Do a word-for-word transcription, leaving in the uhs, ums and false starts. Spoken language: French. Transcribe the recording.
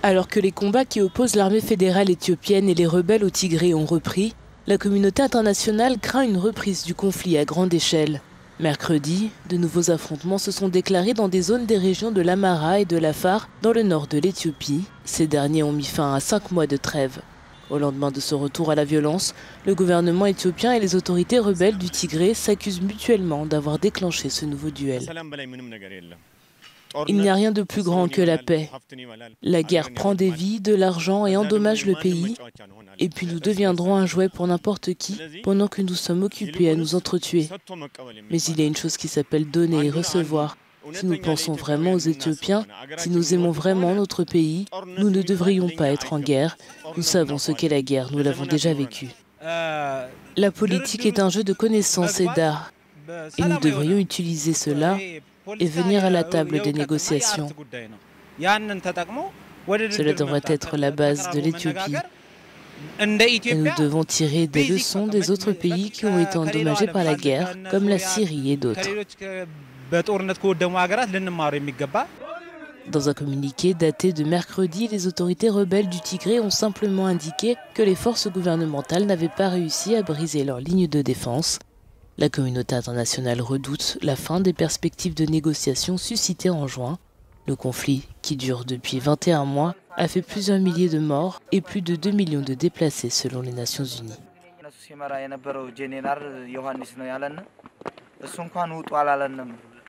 Alors que les combats qui opposent l'armée fédérale éthiopienne et les rebelles au Tigré ont repris, la communauté internationale craint une reprise du conflit à grande échelle. Mercredi, de nouveaux affrontements se sont déclarés dans des zones des régions de l'Amhara et de l'Afar, dans le nord de l'Éthiopie. Ces derniers ont mis fin à cinq mois de trêve. Au lendemain de ce retour à la violence, le gouvernement éthiopien et les autorités rebelles du Tigré s'accusent mutuellement d'avoir déclenché ce nouveau duel. Il n'y a rien de plus grand que la paix. La guerre prend des vies, de l'argent et endommage le pays. Et puis nous deviendrons un jouet pour n'importe qui pendant que nous sommes occupés à nous entretuer. Mais il y a une chose qui s'appelle donner et recevoir. Si nous pensons vraiment aux Éthiopiens, si nous aimons vraiment notre pays, nous ne devrions pas être en guerre. Nous savons ce qu'est la guerre, nous l'avons déjà vécu. La politique est un jeu de connaissances et d'art. Et nous devrions utiliser cela et venir à la table des négociations. Cela devrait être la base de l'Éthiopie. Et nous devons tirer des leçons des autres pays qui ont été endommagés par la guerre, comme la Syrie et d'autres. Dans un communiqué daté de mercredi, les autorités rebelles du Tigré ont simplement indiqué que les forces gouvernementales n'avaient pas réussi à briser leur ligne de défense. La communauté internationale redoute la fin des perspectives de négociations suscitées en juin. Le conflit, qui dure depuis vingt et un mois, a fait plusieurs milliers de morts et plus de deux millions de déplacés selon les Nations Unies.